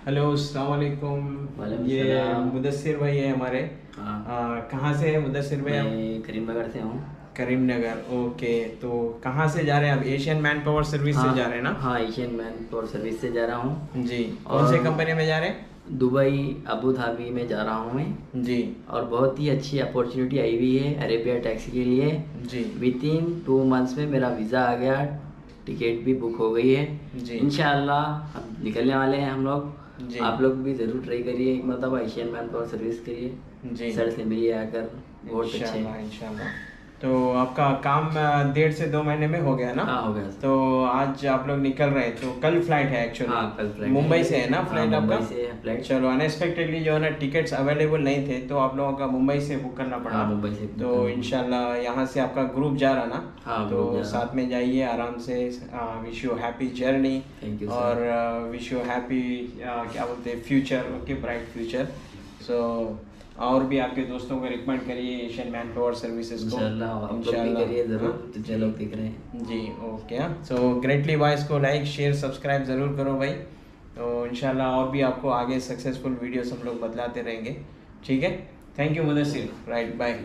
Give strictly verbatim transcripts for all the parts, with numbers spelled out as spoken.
Hello अस्सलाम वालेकुम। ये मुदस्सिर भाई है हमारे। हाँ। कहाँ से है मुदस्सिर भाई? मैं करीमनगर से हूँ। करीमनगर, ओके। तो कहाँ से जा रहे हैं आप? एशियन मैन पावर सर्विस हाँ, से जा रहे हैं ना? हाँ, एशियन मैन पावर सर्विस से जा रहा हूँ। जी। कौन से कंपनी में जा रहे हैं? दुबई अबू धाबी में जा रहा हूँ मैं जी। और बहुत ही अच्छी अपॉर्चुनिटी आई हुई है अरेबिया टैक्सी के लिए। जी। विद इन टू मंथ्स में मेरा वीज़ा आ गया, टिकट भी बुक हो गई है। जी। इंशाल्लाह अब निकलने वाले हैं हम लोग। जी। आप लोग भी ज़रूर ट्राई करिए एक मतलब एशियन मैन पावर सर्विस के लिए। जी। सर से मिलिए आकर, बहुत अच्छे। इंशाल्लाह इंशाल्लाह। तो आपका काम डेढ़ से दो महीने में हो गया ना? हाँ, हो गया। तो आज आप लोग निकल रहे हैं, तो कल फ्लाइट है एक्चुअली। हाँ, कल फ्लाइट मुंबई है। से है ना फ्लाइट हाँ, आपका? मुंबई से है फ्लाइट। चलो, अनएक्सपेक्टेडली जो है ना टिकट्स अवेलेबल नहीं थे, तो आप लोगों का मुंबई से बुक करना पड़ा। हाँ, मुंबई से। तो इंशाल्लाह यहाँ से आपका ग्रुप जा रहा ना? हाँ, तो साथ में जाइए आराम से। विश यू हैप्पी जर्नी और विश यू हैप्पी क्या बोलते हैं future, okay, bright future. So और भी आपके दोस्तों को रिकमेंड करिए एशियन मैन पावर सर्विसेज को। इंशाल्लाह करिए ज़रूर, जितने लोग दिख रहे हैं। जी, ओके। सो ग्रेटली वॉइस को लाइक शेयर सब्सक्राइब ज़रूर करो भाई। तो इंशाल्लाह और भी आपको आगे सक्सेसफुल वीडियोस हम लोग बतलाते रहेंगे, ठीक है? Thank you Mudassir, right, bye.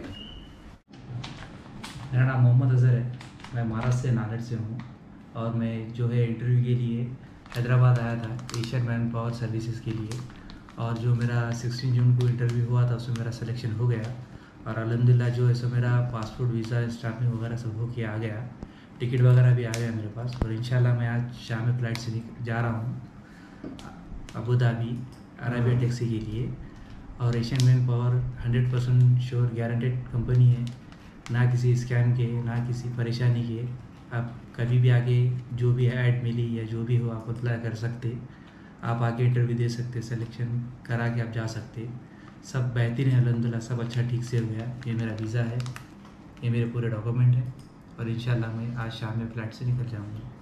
मेरा नाम मोहम्मद अज़हर है, मैं महाराष्ट्र से नांदेड़ से हूँ और मैं जो है इंटरव्यू के लिए हैदराबाद आया था एशियन मैन पावर सर्विसेज के लिए। और जो मेरा सोलह जून को इंटरव्यू हुआ था उसमें मेरा सिलेक्शन हो गया और अल्हम्दुलिल्लाह जो है सो मेरा पासपोर्ट वीज़ा स्टाम्पिंग वगैरह सब हो के आ गया, टिकट वगैरह भी आ गया मेरे पास। और इंशाल्लाह मैं आज शाम में फ़्लाइट से जा रहा हूँ अबू धाबी अरेबिया टैक्सी के लिए। और Asian man power hundred percent sure guaranteed company है, ना किसी स्कैम के ना किसी परेशानी के। आप कभी भी आगे जो भी ऐड मिली या जो भी हो आप अप्लाई कर सकते, आप आके इंटरव्यू दे सकते, सिलेक्शन करा के आप जा सकते। सब बेहतरीन है अल्हम्दुलिल्लाह, सब अच्छा ठीक से हो गया। ये मेरा वीज़ा है, ये मेरे पूरे डॉक्यूमेंट है और इंशाल्लाह मैं आज शाम में फ़्लाइट से निकल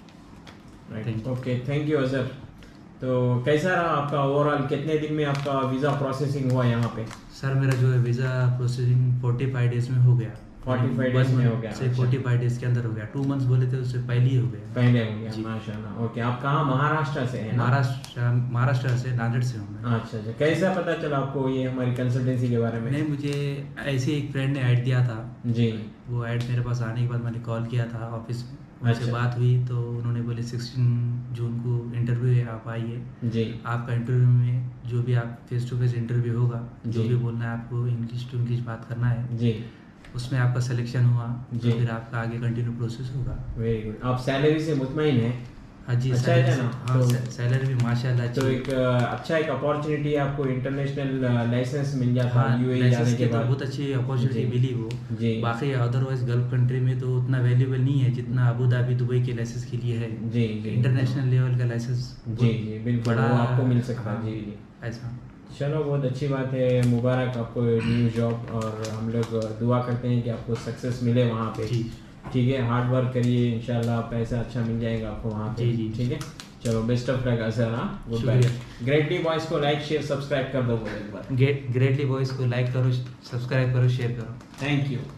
जाऊँगा। Thank you. Okay, thank you Azhar. तो कैसा रहा आपका ओवरऑल? कितने दिन में आपका वीज़ा प्रोसेसिंग हुआ यहाँ पे? सर मेरा जो है visa processing forty five days में हो गया। फोर्टी फाइव डेज में हो गया? से फोर्टी फाइव डेज़ के अंदर हो गया। टू मंथ्स बोले थे उससे पहले ही हो गया। पहले हो गया, माशाल्लाह। ओके, आप कहाँ महाराष्ट्र से हैं? महाराष्ट्र महाराष्ट्र से नांदेड़ से हूँ मैं। अच्छा अच्छा। कैसा पता चला आपको ये हमारी कंसल्टेंसी के बारे में? नहीं, मुझे ऐसे एक फ्रेंड ने ऐड दिया था जी। वो ऐड मेरे पास आने के बाद मैंने कॉल किया था ऑफिस, उनसे अच्छा। बात हुई तो उन्होंने बोले सोलह जून को इंटरव्यू है, आप आइए। जी। आपका इंटरव्यू में जो भी आप फेस टू फेस इंटरव्यू होगा, जो भी बोलना है आपको इंग्लिश टू इंग्लिश बात करना है जी, उसमें आपका सिलेक्शन हुआ तो फिर आपका आगे कंटिन्यू प्रोसेस होगा। Very good. आप सैलरी से मुतमईन हैं? हाँ जी, अच्छा है ना? हाँ, तो, सैलरी भी माशाल्लाह। तो एक अच्छा एक अपॉर्चुनिटी आपको इंटरनेशनल लाइसेंस मिल जाता है यूएई जाने के बाद। बहुत अच्छी अपॉर्चुनिटी मिली वो जी। बाकी अदरवाइज गल्फ कंट्री में तो उतना वैल्यूबल नहीं है जितना अबू धाबी दुबई के लाइसेंस के लिए है जी। इंटरनेशनल लेवल का लाइसेंस जी जी बिल्कुल बड़ा आपको मिल सकता है जी जी। ऐसा चलो, बहुत अच्छी बात है, मुबारक आपको न्यू जॉब। और हम लोग दुआ करते हैं कि आपको सक्सेस मिले वहाँ पे, ठीक है? हार्ड वर्क करिए, इंशाल्लाह पैसा अच्छा मिल जाएगा आपको वहाँ पे, ठीक है? चलो, बेस्ट ऑफ लक अज़हर। हाँ, गुड बाय। ग्रेटली वॉइस को लाइक शेयर सब्सक्राइब कर दो एक बार। ग्रेटली वॉइस को लाइक करो, सब्सक्राइब करो, शेयर करो। Thank you.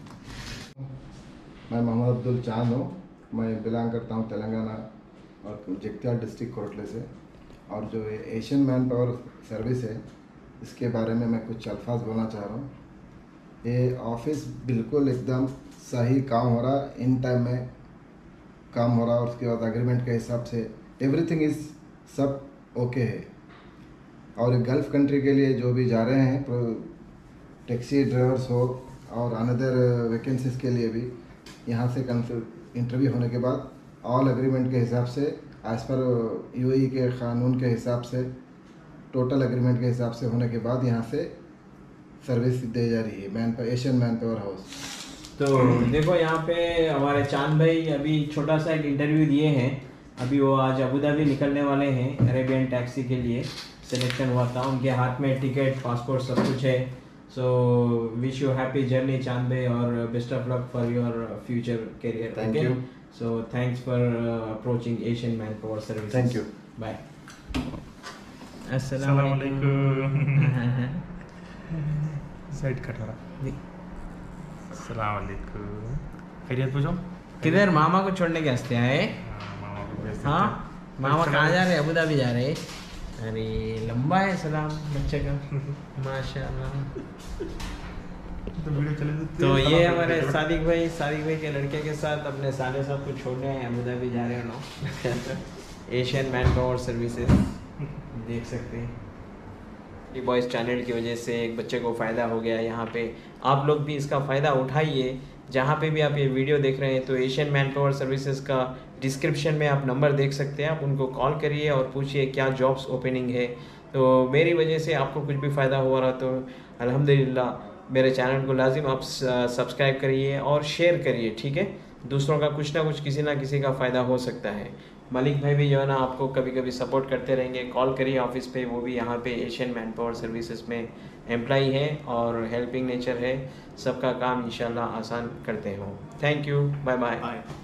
मैं मोहम्मद अब्दुल चांद हूँ, मैं बिलोंग करता हूँ तेलंगाना और जगित्याल डिस्ट्रिक्ट कोटले से। और जो ये एशियन मैन पावर सर्विस है इसके बारे में मैं कुछ अल्फाज बोलना चाह रहा हूँ। ये ऑफिस बिल्कुल एकदम सही काम हो रहा, इन टाइम में काम हो रहा और उसके बाद एग्रीमेंट के हिसाब से एवरीथिंग इज़ सब ओके है। और गल्फ़ कंट्री के लिए जो भी जा रहे हैं टैक्सी ड्राइवर्स हो और अनदर वैकेंसीज़ के लिए भी यहाँ से इंटरव्यू होने के बाद ऑल एग्रीमेंट के हिसाब से एज़ पर यूएई के क़ानून के हिसाब से टोटल एग्रीमेंट के हिसाब से होने के बाद यहाँ से सर्विस दी जा रही है man Asian man power house. तो देखो यहाँ पे हमारे चांद भाई अभी छोटा सा एक इंटरव्यू दिए हैं। अभी वो आज अबू धाबी निकलने वाले हैं अरेबियन टैक्सी के लिए। सिलेक्शन हुआ था, उनके हाथ में टिकट पासपोर्ट सब कुछ है। So wish you happy journey Chand भाई और best of luck for your future career. Thank you. So thanks for approaching Asian man power service. Thank you, bye. अस्सलाम वालेकुम। साइड कट हो रहा। अस्सलाम वालेकुम। खैरियत पूछो। किधर मामा को छोड़ने के हंसते आए? मामा को भेज देते हैं। हाँ, मामा कहाँ जा रहे हैं? अबू धाबी जा रहे हैं। अरे लंबा है सलाम बच्चे का माशाल्लाह। तो वीडियो चले तो ये हमारे सादिक भाई सादिक भाई के लड़के के साथ अपने साले साहब को छोड़ने हैं, अबू धाबी जा रहे हैं लोग। एशियन मैन पावर सर्विसेज देख सकते हैं। बॉयज़ चैनल की वजह से एक बच्चे को फ़ायदा हो गया। यहाँ पे आप लोग भी इसका फ़ायदा उठाइए। जहाँ पे भी आप ये वीडियो देख रहे हैं तो एशियन मैन पावर सर्विसेज का डिस्क्रिप्शन में आप नंबर देख सकते हैं, आप उनको कॉल करिए और पूछिए क्या जॉब्स ओपनिंग है। तो मेरी वजह से आपको कुछ भी फ़ायदा हो रहा तो अल्हम्दुलिल्लाह मेरे चैनल को लाजिम आप सब्सक्राइब करिए और शेयर करिए, ठीक है। दूसरों का कुछ ना कुछ किसी ना किसी का फ़ायदा हो सकता है। मलिक भाई भी जो है ना आपको कभी कभी सपोर्ट करते रहेंगे। कॉल करिए ऑफिस पे, वो भी यहाँ पे एशियन मैन पावर सर्विसेज में एम्प्लॉई है और हेल्पिंग नेचर है। सबका काम इंशाल्लाह आसान करते हो। Thank you, bye bye.